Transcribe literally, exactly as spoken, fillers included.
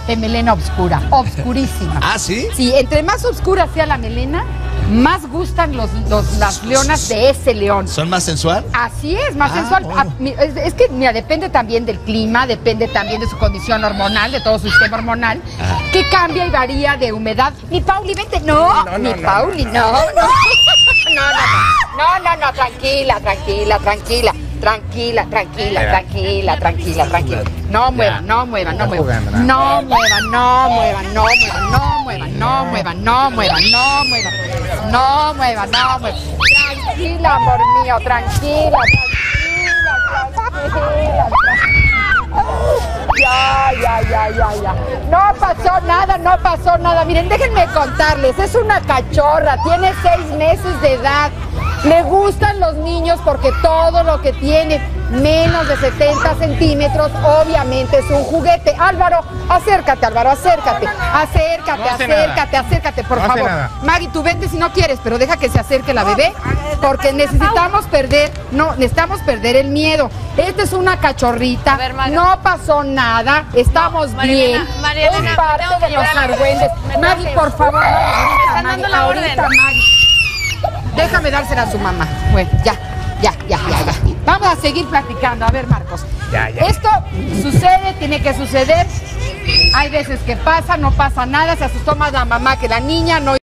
de melena oscura, oscurísima. ¿Ah, sí? Sí, entre más oscura sea la melena, más gustan los, los, las leonas de ese león. ¿Son más sensual? Así es, más Ah, sensual. bueno. Ah, es, es que, mira, depende también del clima, depende también de su condición hormonal, de todo su sistema hormonal, ah. que cambia y varía de humedad. Mi Pauli, vente. No, no, mi no, Pauli, no, no. No, no, no, no, no, no, tranquila, tranquila, tranquila. Tranquila, tranquila, tranquila, tranquila, tranquila. No muevan, no muevan, no muevan. No muevan, no muevan, no muevan, no muevan, no muevan, no muevan, no muevan. No muevan, no muevan. Tranquila, amor mío, tranquila, tranquila, tranquila. Ya, ya, ya, ya, ya. No pasó nada, no pasó nada. Miren, déjenme contarles, es una cachorra, tiene seis meses de edad. Le gustan los niños porque todo lo que tiene menos de setenta centímetros obviamente es un juguete. Álvaro, acércate, Álvaro, acércate. Acércate, No hace acércate, nada. acércate, por No hace favor. nada. Maggie, tú vente si no quieres, pero deja que se acerque la bebé porque necesitamos perder, no, necesitamos perder el miedo. Esta es una cachorrita, A ver, Maga. no pasó nada, estamos No, María bien. Elena, María Elena, es me parte tengo que de los llevar. argüendes. Me Maggie, tengo por que- favor, Me están dando la ahorita, orden. Maggie. Déjame dársela a su mamá. Bueno, ya, ya, ya, ya, ya. Vamos a seguir platicando. A ver, Marcos. Ya, ya. Esto sucede, tiene que suceder. Hay veces que pasa, no pasa nada. Se asustó más la mamá que la niña. No